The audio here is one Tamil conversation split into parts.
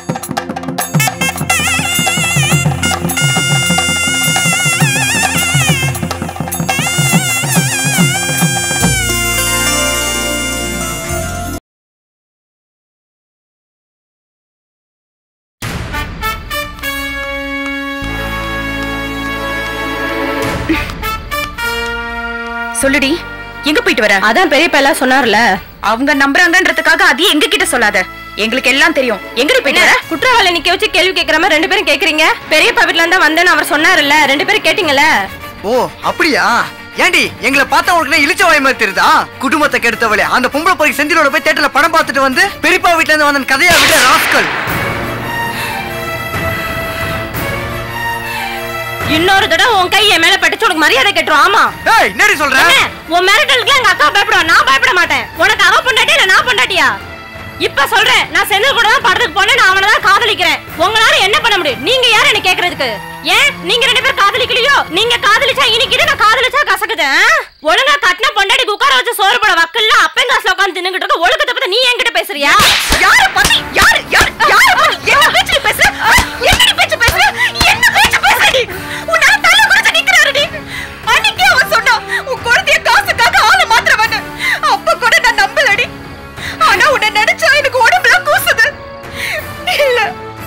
சொல்லுடி, எங்க போயிட்டு வர? அதான் பெரியப்பா எல்லாம் சொன்னார்ல, அவங்க நம்புறாங்கன்றதுக்காக அதையே எங்க கிட்ட சொல்லாத. எங்களுக்கு எல்லாம் தெரியும். எங்கடி போயிட்டு வர? குற்றவாளி நிக்க வச்சு கேள்வி கேட்கிற மாதிரி 2 பேரும் கேக்குறீங்க. பெரியப்பா வீட்டுல இருந்தா வந்தேன்னு அவர் சொன்னாருல்ல, 2 பேரும் கேட்டீங்கல்ல. ஓ அப்படியா? ஏண்டி எங்களை பார்த்தா உங்களுக்கு இழிச்ச வாய் மாதிரி தெரியுதா? குடும்பத்தை கெடுத்தவளே, அந்த பொம்பளை போய் செந்திலோட போய் தியேட்டர்ல படம் பார்த்துட்டு வந்து பெரியப்பா வீட்டுல இருந்து வந்த கதையா விட ராஸ்கல். இன்னொரு தடவை உன் கையை மேல பட்டுச்சு உனக்கு மரியாதை கேட்டுரும். ஆமா. ஏய் என்னடி சொல்ற? உன் மிரட்டலுக்கு எங்க அக்கா பயப்படுவா, நான் பயப்பட மாட்டேன். உனக்கு அவ பொண்டாட்டியா இல்ல நான் பொண்டாட்டியா? இப்ப சொல்றேன், நான் செந்தில் கூட தான் படத்துக்கு போனேன், நான் அவனை தான் காதலிக்கிறேன். உங்களால என்ன பண்ண முடியும்? நீங்க யாரு என்ன கேக்குறதுக்கு? ஏன் நீங்க 2 பேரும் காதலிக்கலையோ? நீங்க காதலிச்சா இனிக்குது, நான் காதலிச்சா கசக்குது. ஒழுங்கா கட்டின பொண்டாட்டிக்கு உட்கார வச்சு சோறு போட வக்கல்ல அப்பங்காசுல உட்கார்ந்து தின்னுகிட்டு இருக்க. ஒழுக்கத்தை பத்தி நீ என்கிட்ட பேசுறியா? யார பத்தி? யாரு பத்தி என்ன பேச்சு பேசுற? என்ன பேச்சு பேசுற? என்ன பேச்சு பேசுறடி? உன்னால தலை குறைச்சு நிக்கறாருடி. அன்னைக்கே அவன் சொன்னா உன் குழந்தைய காசுக்காக ஆள மாத்திரவன்னு. அப்ப கூட நான் நம்பலடி. ஆனா உன்னை நினைச்சா எனக்கு உடம்புல கூசுது. இல்ல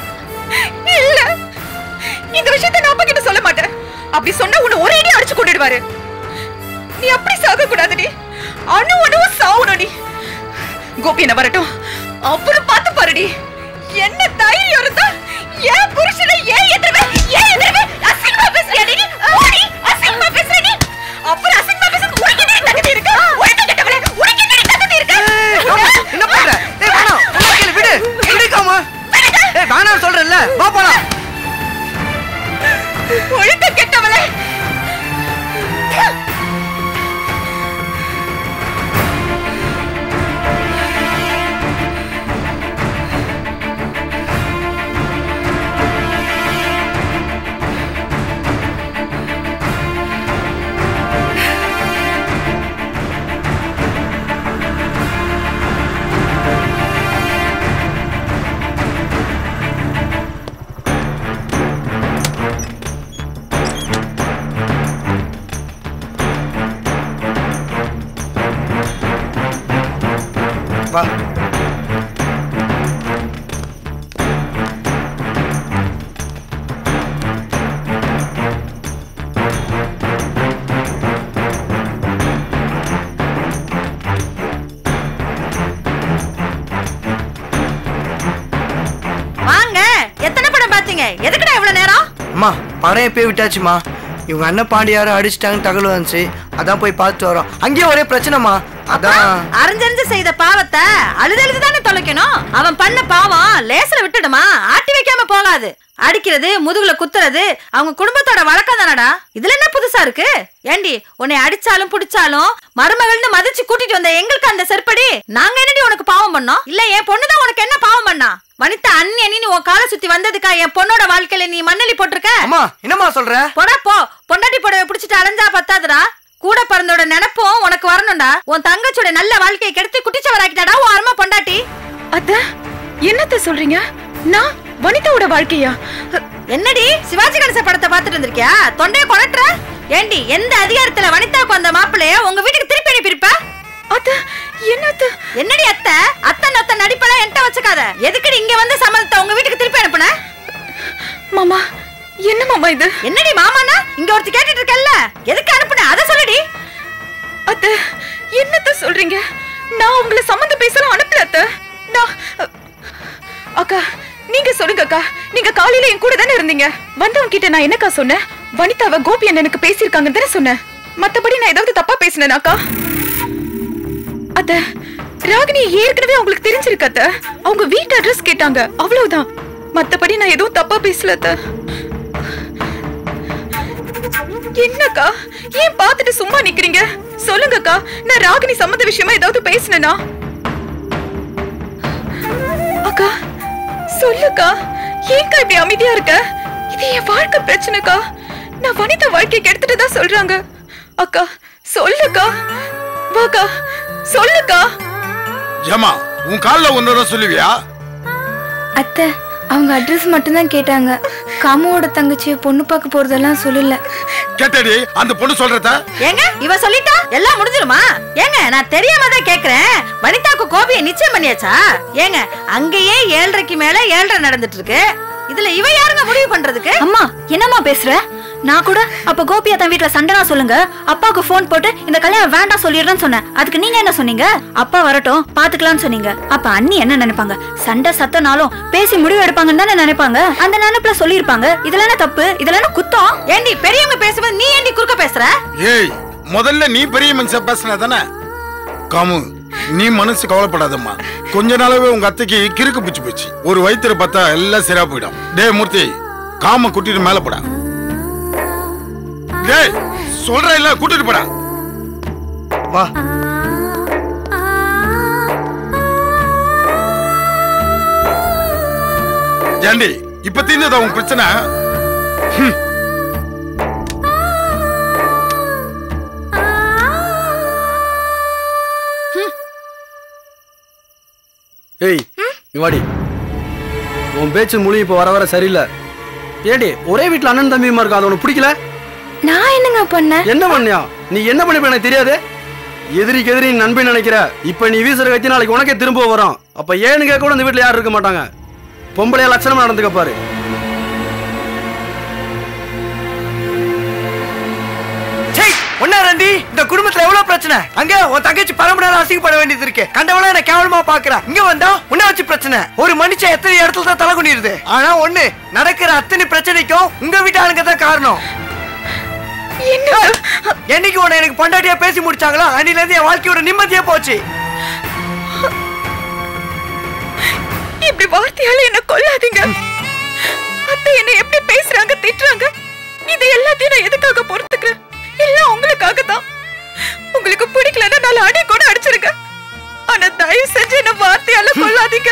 இந்த விஷயத்தை நான் அப்பா கிட்ட சொல்ல மாட்டேன். அப்படி சொன்னா உன்னை ஒரே அடி அடிச்சு கொண்டுடுவாரு. நீ அப்படி சாக கூடாதுடி. அணுவும் சாவணும்டி. கோபி என்ன வரட்டும், அப்புறம் பார்த்து பாருடி. என்ன தைரியம் இருந்தா ஏன் புருஷனை ஏன் எதிர்வே அசிங்கமா பேசுறியாடி? ஓடி அசிங்கமா பேசுறடி. அப்புறம் அசிங்கமா பேசுறது உனக்கு என்ன தகுதி இருக்கு? உனக்கு கேட்டவளே, உனக்கு என்ன தகுதி இருக்கு? என்ன பண்ற? ஏய் வேணாம், உனக்கு விடு. விடுகாம. ஏய் வேணாம் சொல்றேன்ல, வா போலாம். ஒழுக்க கெட்டவளே. வா. வாங்க. எத்தனை படம் பாத்தீங்க? எதுக்குடா இவ்வளவு நேரம்? அம்மா படம் எப்பயே விட்டாச்சுமா. இவங்க அண்ணன் பாண்டியார அடிச்சிட்டாங்க தகவல் வந்துச்சு, அதான் போய் பார்த்து வரோம். அங்கேயே ஒரே பிரச்சனைமா, அதான். அறிஞ்சறிஞ்சு செய்த பாவத்தை அழுதானே தொலைக்கணும். அவன் பண்ண பாவம் லேசில விட்டுடுமா? ஆட்டி வைக்காம போகாது. அடிக்கிறது, முதுகுல குத்துறது அவங்க குடும்பத்தோட வழக்கம் தானடா. இதுல என்ன புதுசா இருக்கு? ஏண்டி உன்னை அடிச்சாலும் புடிச்சாலும் மருமகள்னு மதிச்சு கூட்டிட்டு வந்த எங்களுக்கு அந்த செருப்படி நாங்க என்னடி உனக்கு பாவம் பண்ணோம்? இல்ல என் பொண்ணுதான் உனக்கு என்ன பாவம் பண்ணா? வனிதா அண்ணி நீ உன் காலை சுத்தி வந்ததுக்கா என் பொண்ணோட வாழ்க்கையில நீ மண்ணலி போட்டிருக்க? அம்மா என்னம்மா சொல்ற? போடா போ. பொண்டாட்டி புடவை பிடிச்சிட்டு அலைஞ்சா பத்தாதுடா. கூட பிறந்தோட நினைப்பும் உனக்கு வரணும்டா. உன் தங்கச்சோட நல்ல வாழ்க்கையை கெடுத்து குட்டிச்சவராக்கிட்டாடா உன் அருமை பொண்டாட்டி. அத என்னத்த சொல்றீங்க? நான் வனிதாவோட வாழ்க்கையா? என்னடி சிவாஜி கணேச படத்தை பார்த்துட்டு இருந்திருக்கியா? தொண்டைய கொளட்டுற. ஏண்டி எந்த அதிகாரத்துல வனிதாவுக்கு வந்த மாப்பிள்ளைய உங்க வீட்டுக்கு திருப்பி அனுப்பியிருப்ப? அத்த என்னத்த? என்னடி அத்தை அத்தை நடிப்பெல்லாம் என்கிட்ட வச்சுக்காத. எதுக்குடி இங்க வந்து சம்மதத்தை உங்க வீட்டுக்கு திருப்பி அனுப்புன? மாமா என்ன மாமா இது? என்னடி மாமானா? இங்க ஒருத்தி கேட்டுட்டு இருக்கல்ல, எதுக்கு அனுப்புன அத சொல்லுடி. அத்த என்னத்த சொல்றீங்க? நான் உங்களை சம்மந்தம் பேசலாம் அனுப்பல அத்த. நான் அக்கா நீங்க சொல்லுங்க அக்கா. நீங்க காலையில என் கூட தானே இருந்தீங்க. வந்தவங்க கிட்ட நான் என்னக்கா சொன்னேன்? வனிதாவை கோபி அண்ணனுக்கு பேசியிருக்காங்கன்னு தானே சொன்னேன். மத்தபடி நான் ஏதாவது தப்பா பேசினேன் அக்கா? அத்த ராகினி ஏற்கனவே உங்களுக்கு தெரிஞ்சிருக்கு அத்த. அவங்க வீட்டு அட்ரஸ் கேட்டாங்க, அவ்வளவுதான். மத்தபடி நான் எதுவும் தப்பா பேசல அத்த. என்னக்கா ஏன் பார்த்துட்டு சும்மா நிக்கிறீங்க? சொல்லுங்கக்கா, நான் ராகினி சம்மந்த விஷயமா ஏதாவது பேசினேனா? அக்கா சொல்லுக்கா, ஏன்க்கா இப்படி அமைதியா இருக்க? இது என் வாழ்க்கை பிரச்சனைக்கா. நான் வனிதா வாழ்க்கையை கெடுத்துட்டு தான் சொல்றாங்க. அக்கா சொல்லுக்கா, வாக்கா சொல்லுக்கா. ஏமா உன் கால்ல ஒன்னோட சொல்லுவியா? அத்தை அவங்க அட்ரஸ் மட்டும் தான் கேட்டாங்க. காமுவோட தங்கச்சியை பொண்ணு பார்க்க போறதெல்லாம் சொல்லல. கேட்டடி அந்த பொண்ணு சொல்றதா? ஏங்க இவ சொல்லிட்டா எல்லாம் முடிஞ்சிருமா? ஏங்க நான் தெரியாம தான் கேக்குறேன். வனிதாக்கு கோபியை நிச்சயம் பண்ணியாச்சா? ஏங்க அங்கேயே 7:30க்கு மேல 7:30 நடந்துட்டு இருக்கு. இதுல இவ யாருங்க முடிவு பண்றதுக்கு? அம்மா என்னம்மா பேசுற? நான் கூட அப்ப கோபியா தன் வீட்டுல சண்டைனா சொல்லுங்க, அப்பாவுக்கு போன் போட்டு இந்த கல்யாணம் வேண்டாம் சொல்லிடுறேன்னு சொன்னேன். அதுக்கு நீங்க என்ன சொன்னீங்க? அப்பா வரட்டும் பாத்துக்கலாம்னு சொன்னீங்க. அப்ப அண்ணி என்ன நினைப்பாங்க? சண்டை சத்தனாலும் பேசி முடிவு எடுப்பாங்கன்னு தானே நினைப்பாங்க. அந்த நினைப்புல சொல்லிருப்பாங்க. இதுல என்ன தப்பு? இதுல என்ன குத்தம்? ஏண்டி பெரியவங்க பேசும்போது நீ ஏண்டி குறுக்க பேசுற? ஏய் முதல்ல நீ பெரிய மனுஷன் பேசுன தானே. காமு நீ மனசு கவலைப்படாதம்மா. கொஞ்ச நாளாவே உங்க அத்தைக்கு கிறுக்கு பிடிச்சு போச்சு. ஒரு வயிற்றுல பார்த்தா எல்லாம் சரியா போயிடும். டே மூர்த்தி காம கூட்டிட்டு மேல போடா. டேய் சொல்ற இல்ல கூட்டிட்டு போடா. வா. ஏண்டி இப்ப தீர்ந்ததா உன் பிரச்சனை? ஏய் வாடி. உன் பேச்சு மொழி இப்ப வர வர சரியில்லை. ஏடி ஒரே வீட்டுல அண்ணன் தம்பியுமா இருக்கா, அது உனக்கு பிடிக்கல? நான் என்னங்க பண்ணேன்? என்ன பண்ணியா? நீ என்ன பண்ணிப்ப எனக்கு தெரியாது. எதிரிக்கு எதிரி நண்பன் நினைக்கிற. இப்ப நீ வீசுற கத்தி நாளைக்கு உனக்கே திரும்ப வரும். அப்ப ஏன்னு கேட்க கூட இந்த வீட்டுல யாரும் இருக்க மாட்டாங்க. பொம்பளையா லட்சணமா நடந்துக்க பாரு. ஒன்னா ரந்தி இந்த குடும்பத்துல எவ்வளவு பிரச்சனை. அங்க உன் தங்கச்சி பரம்பரை அசிங்கப்பட வேண்டியது இருக்கு. கண்டவள என்ன கேவலமா பாக்குற. இங்க வந்தா உன்ன வச்சு பிரச்சனை. ஒரு மனுஷன் எத்தனை இடத்துல தான் தலை குனிருது. ஆனா ஒண்ணு நடக்கிற அத்தனை பிரச்சனைக்கும் உங்க வீட்டு ஆளுங்க தான் காரணம். என்னைக்கு உன்னை எனக்கு பொண்டாட்டியா பேசி முடிச்சாங்களோ அன்னில இருந்து என் வாழ்க்கையோட நிம்மதியா போச்சு. இப்படி வார்த்தையால என்ன கொல்லாதீங்க. அத்தை என்ன எப்படி பேசுறாங்க திட்டுறாங்க. இது எல்லாத்தையும் நான் எதுக்காக பொறுத்துக்கிறேன்? எல்லாம் உங்களுக்காக தான். உங்களுக்கு பிடிக்கலன்னா நான் அடி கூட அடிச்சிருங்க. ஆனா தயவு செஞ்சு என்ன வார்த்தையால கொல்லாதீங்க.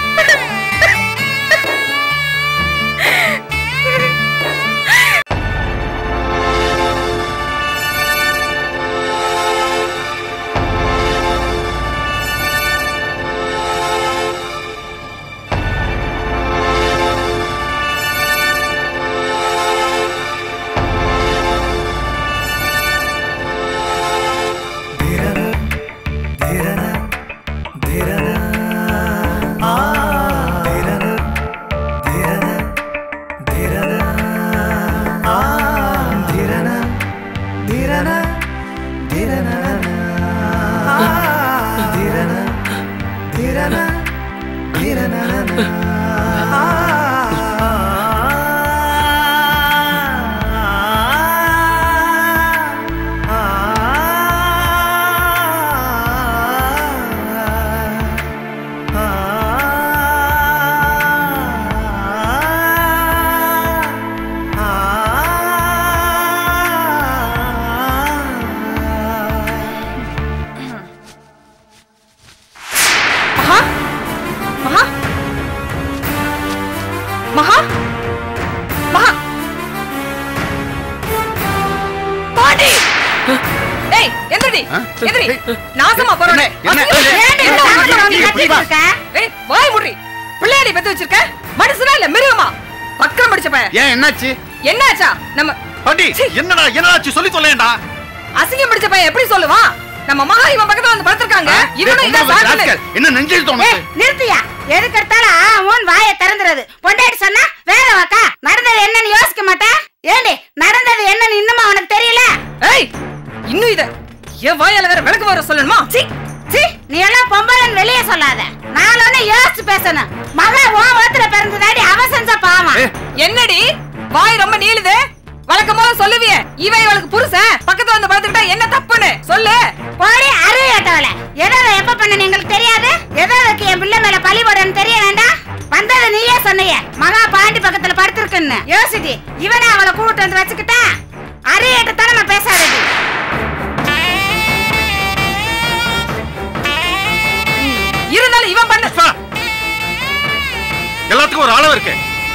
நாசமா போறே. வாய் முடி. பிள்ளையாடி பெத்து வச்சிருக்க. மனுஷனா இல்ல மிருகமா? பக்கம் படிச்ச பையன். ஏன் என்னாச்சு? என்னாச்சா? நம்ம பாட்டி என்னடா என்னாச்சு சொல்லி சொல்லேன்டா. அசிங்கம் பிடிச்ச பையன் எப்படி சொல்லுவான்? நம்ம மகா இவன் பக்கத்துல வந்து படுத்துறாங்க. இவனும் இத சாக்கல. என்ன நெஞ்சில் தோணுது? நிறுத்தியா? எதுக்கு எடுத்தாலும் உன் வாயை திறந்துறது. பொண்டாட்டி சொன்னா வேற வாக்கா. நடந்தது என்னன்னு யோசிக்க மாட்டேன். ஏண்டி நடந்தது என்னன்னு இன்னுமா உனக்கு தெரியல? ஏய் இன்னும் இத என் வாயால வேற விளக்கு வர சொல்லணுமா? சி சி நீ எல்லாம் பொம்பளைன்னு வெளியே சொல்லாத. நாளொன்னு யோசிச்சு பேசணும். மகா உன் வயித்துல பிறந்ததாடி அவ செஞ்ச பாவம். என்னடி வாய் ரொம்ப நீளுது? வழக்கமா சொல்லுவியே இவன் இவளுக்கு புருஷன் பக்கத்துல வந்து படுத்துக்கிட்டா என்ன தப்புன்னு சொல்லு. போடி அறியட்டவளே. எதை எப்ப பண்ண உங்களுக்கு தெரியாது? எதற்கு என் பிள்ளை மேல பழி போடன்னு தெரிய வேண்டாம். வந்தது நீயே சொன்னியே மகா பாண்டி பக்கத்துல படுத்திருக்குன்னு. யோசிடி இவனே அவளை கூட்டு வந்து வச்சுக்கிட்டா அறியட்டத்தான நம்ம பேசாதடி. இருந்தாலும் இவன் பண்ண எல்லாத்துக்கும் ஒரு அளவு இருக்கு.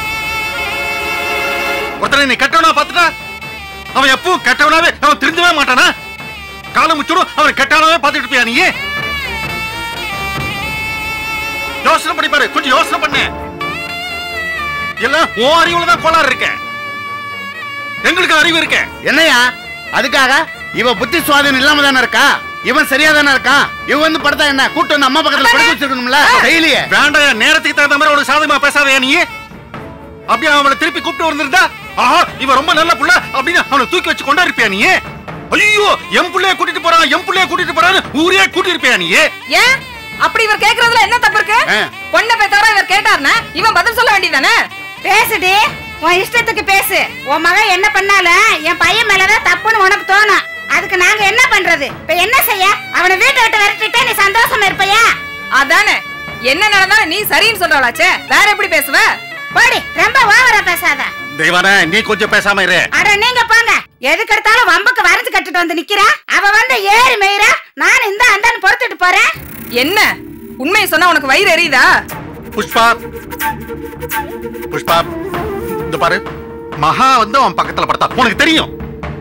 ஒருத்தனை நீ கெட்டவனா பாத்துட்டா அவன் எப்பவும் கெட்டவனாவே அவன் திருந்தவே மாட்டானா? காலம் முச்சூடும் அவன் கெட்டவனாவே பாத்துட்டு இருப்பியா நீ? யோசனை பண்ணி பாரு. கொஞ்சம் யோசனை பண்ணு. எல்லாம் உன் அறிவுல தான் கோளாறு இருக்க. எங்களுக்கு அறிவு இருக்க. என்னையா அதுக்காக இவ புத்தி சுவாதீனம் இல்லாம தானே இருக்கா? இவன் சரியா தானே இருக்கான்? இவன் வந்து படுத்தா என்ன கூட்டு வந்து அம்மா பக்கத்துல படுக்க வச்சிருக்கணும்ல டெய்லியே. வேண்டாம், நேரத்துக்கு தகுந்த மாதிரி ஒரு சாதகமா பேசாதயா நீ. அப்படியே அவளை திருப்பி கூப்பிட்டு வந்திருந்தா, ஆஹா இவன் ரொம்ப நல்ல புள்ள அப்படின்னு அவனை தூக்கி வச்சு கொண்டாடிருப்பியா நீ. ஐயோ என் புள்ளைய கூட்டிட்டு போறான், என் புள்ளைய கூட்டிட்டு போறான்னு ஊரே கூட்டிருப்பியா நீ. ஏன் அப்படி இவர் கேக்குறதுல என்ன தப்பு இருக்கு? பொண்ணை பெத்தவரா இவர் கேட்டாருன்னா இவன் பதில் சொல்ல வேண்டியதானே? பேசுடி, உன் இஷ்டத்துக்கு பேசு. உன் மகன் என்ன பண்ணாலும் என் பையன் மேலதான் தப்புன்னு உனக்கு தோணும். அதுக்கு நாங்க என்ன பண்றது? இப்ப என்ன செய்ய? அவனை வீட்டை விட்டு விரட்டிட்டே நீ சந்தோஷமா இருப்பையா? அதானே என்ன நடந்தாலும் நீ சரின்னு சொல்றாளாச்சே, வேற எப்படி பேசுவ? போடி, ரொம்ப ஓவரா பேசாத. தெய்வானே நீ கொஞ்சம் பேசாம இரு. அட நீங்க போங்க, எதுக்கு எடுத்தாலும் வம்புக்கு வரைஞ்சு கட்டிட்டு வந்து நிக்கிறா. அவ வந்து ஏறி மேயிரா, நான் இந்த அந்தான்னு பொறுத்துட்டு போறேன். என்ன உண்மையை சொன்னா உனக்கு வயிறு எரியுதா? புஷ்பா, புஷ்பா இந்த பாரு, மகா வந்து அவன் பக்கத்துல படுத்தா உனக்கு தெரியும்.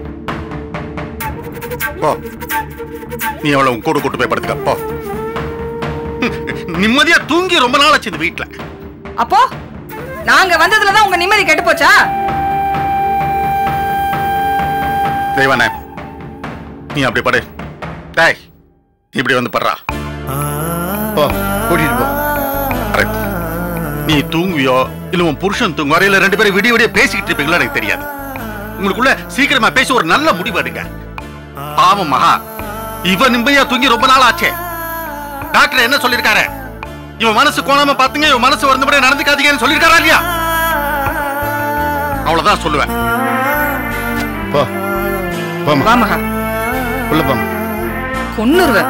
போ, நீ அவளை உன் கூட கூட்டு போய் படுத்துக்க போ. நிம்மதியா தூங்கி ரொம்ப நாள் ஆச்சு இந்த வீட்டுல. அப்போ நாங்க வந்ததுலதான் உங்க நிம்மதி கெட்டு போச்சா? தெய்வானே நீ அப்படி படு. டேய் நீ இப்படி வந்து படுறா. போ கூட்டிட்டு போ. நீ தூங்குவியோ இல்ல உன் புருஷன் தூங்குவாரோ இல்ல ரெண்டு பேரும் விடிய விடிய பேசிக்கிட்டு இருப்பீங்களோ எனக்கு தெரியாது. உங்களுக்குள்ள சீக்கிரமா பேசி ஒரு நல்ல முடிவு எடுங்க. பாவம் மகா, இவன் நிம்மதியா தூங்கி ரொம்ப நாள் ஆச்சே. டாக்டர் என்ன சொல்லிருக்காரு? இவன் மனசு கோணாம பாத்துங்க, இவன் மனசு வருந்தபடியே நடந்துக்காதீங்கன்னு சொல்லிருக்காரா இல்லையா? அவ்வளவுதான் சொல்லுவேன். போ போமா. வா மகா, உள்ள போமா. கொன்னுருவ.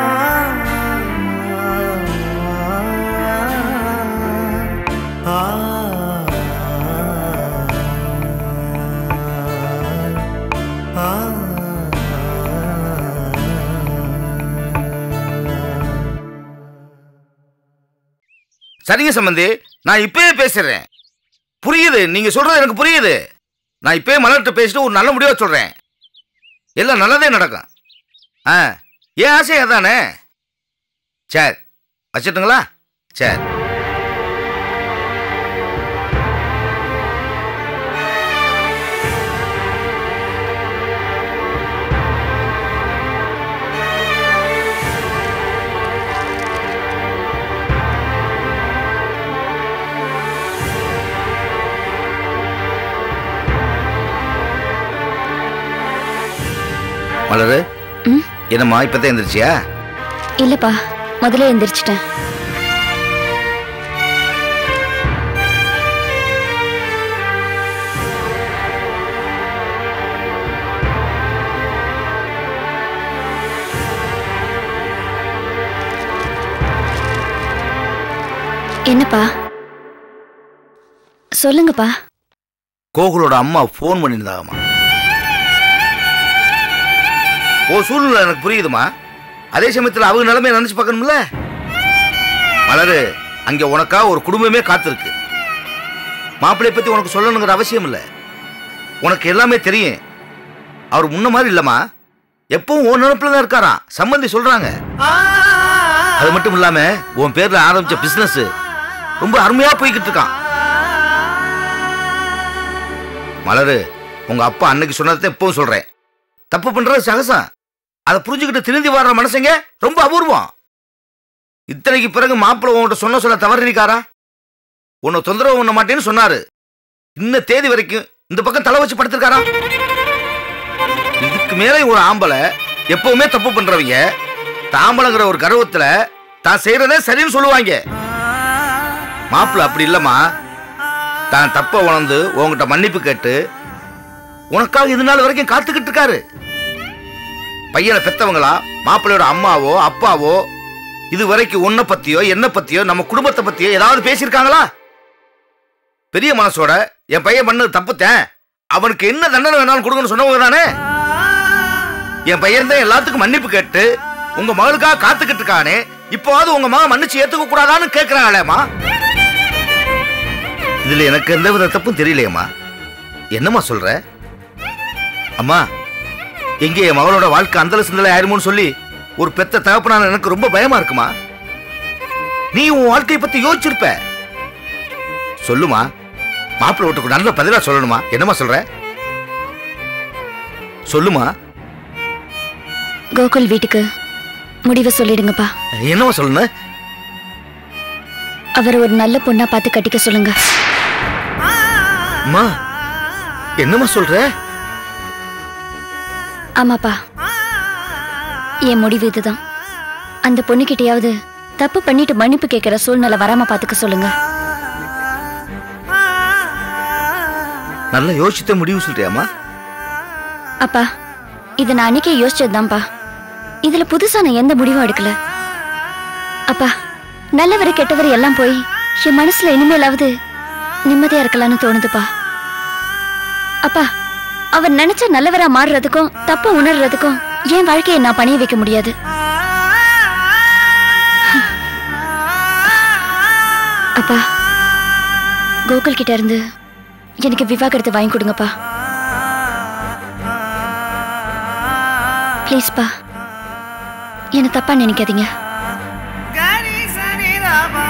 சரிங்க சம்பந்தி, நான் இப்பவே பேசுறேன். புரியுது, நீங்க சொல்றது எனக்கு புரியுது. நான் இப்பவே மலர்கிட்ட பேசிட்டு ஒரு நல்ல முடிவா சொல்றேன். எல்லாம் நல்லதே நடக்கும். ஏன் ஆசை அதானே? சரி வச்சிட்டுங்களா? சரி. மலரு, என்னம்மா இப்பதான் எந்திரிச்சியா? இல்லப்பா, முதல்ல எந்திரிச்சிட்டேன். என்னப்பா சொல்லுங்கப்பா. கோகுலோட அம்மா போன் பண்ணியிருந்தாங்கம்மா. ஓ சூழ்நிலை எனக்கு புரியுதுமா. அதே சமயத்தில் அவங்க நிலைமையை நினைச்சு பார்க்கணும்ல. மலரு, அங்க உனக்கா ஒரு குடும்பமே காத்திருக்கு. மாப்பிள்ளைய பத்தி உனக்கு சொல்லணுங்கிற அவசியம் இல்லை. உனக்கு எல்லாமே தெரியும். அவர் முன்ன மாதிரி இல்லம்மா, எப்பவும் உன் நினைப்புல தான் இருக்காராம். சம்பந்தி சொல்றாங்க. அது மட்டும் இல்லாம உன் பேர்ல ஆரம்பிச்ச பிசினஸ் ரொம்ப அருமையா போய்கிட்டு இருக்கான். மலரு, உங்க அப்பா அன்னைக்கு சொன்னதை எப்பவும் சொல்றேன். தப்பு பண்றது சகசம். அதை புரிஞ்சுக்கிட்டு திருந்தி வர்ற மனுஷங்க ரொம்ப அபூர்வம். இத்தனைக்கு பிறகு மாப்பிள்ளை உன்கிட்ட சொல்ல தவறிக்காரா? உன்னை தொந்தரவு பண்ண மாட்டேன்னு சொன்னாரு. இன்ன தேதி வரைக்கும் இந்த பக்கம் தலை வச்சு படுத்திருக்காரா? இதுக்கு மேலே ஒரு ஆம்பளை எப்பவுமே தப்பு பண்றவங்க தாம்பளங்கிற ஒரு கர்வத்துல தான் செய்யறதே சரின்னு சொல்லுவாங்க. மாப்பிள்ளை அப்படி இல்லம்மா. தான் தப்ப உணர்ந்து உங்ககிட்ட மன்னிப்பு கேட்டு உனக்காக இது நாள் வரைக்கும் காத்துக்கிட்டு இருக்காரு. பையனை பெத்தவங்களா மாப்பிள்ளையோட அம்மாவோ அப்பாவோ இது வரைக்கும் உன்னை பத்தியோ என்ன பத்தியோ நம்ம குடும்பத்தை பத்தியோ ஏதாவது பேசியிருக்காங்களா? பெரிய மனசோட என் பையன் பண்ணது தப்புத்தேன், அவனுக்கு என்ன தண்டனை வேணாலும் கொடுக்கணும்னு சொன்னவங்க தானே. என் பையன் தான் எல்லாத்துக்கும் மன்னிப்பு கேட்டு உங்க மகளுக்காக காத்துக்கிட்டு இருக்கானே, இப்போவாது உங்க மகன் மன்னிச்சு ஏத்துக்க கூடாதான்னு கேட்கிறாங்களேம்மா. இதுல எனக்கு எந்த வித தப்பும் தெரியலையம்மா. என்னம்மா சொல்ற? அம்மா, எங்கே என் மகளோட வாழ்க்கை அந்தல சிந்தலை ஆயிருமோன்னு சொல்லி ஒரு பெத்த தகப்பனான எனக்கு ரொம்ப பயமா இருக்குமா. நீ உன் வாழ்க்கையை பத்தி யோசிச்சிருப்ப. சொல்லுமா, மாப்பிள்ளை வீட்டுக்கு நல்ல பதிலா சொல்லணுமா? என்னமா சொல்ற? சொல்லுமா. கோகுல் வீட்டுக்கு முடிவை சொல்லிடுங்கப்பா. என்னமா சொல்லணும்? அவர் ஒரு நல்ல பொண்ணா பார்த்து கட்டிக்க சொல்லுங்க. அம்மா என்னமா சொல்ற? ஆமாப்பா, என் முடிவு இதுதான். அந்த பொண்ணுகிட்டயாவது தப்பு பண்ணிட்டு மன்னிப்பு கேட்கிற சூழ்நிலை வராம பாத்துக்க சொல்லுங்க. நல்லா யோசித்த முடிவு சொல்றியாமா? அப்பா, இத நான் அன்னைக்கே யோசிச்சதுதான்ப்பா. இதுல புதுசா நான் எந்த முடிவும் எடுக்கல. அப்பா, நல்லவர் கெட்டவர் எல்லாம் போய் என் மனசுல இனிமேலாவது நிம்மதியா இருக்கலாம்னு தோணுதுப்பா. அப்பா, அவர் நினைச்ச நல்லவரா மாறுறதுக்கும் தப்ப உணர்றதுக்கும் என் வாழ்க்கையை நான் பணிய வைக்க முடியாது. அப்பா, கோகுல் கிட்ட இருந்து எனக்கு விவாகரத்து வாங்கி கொடுங்கப்பா. ப்ளீஸ்ப்பா, என்ன தப்பா நினைக்காதீங்க.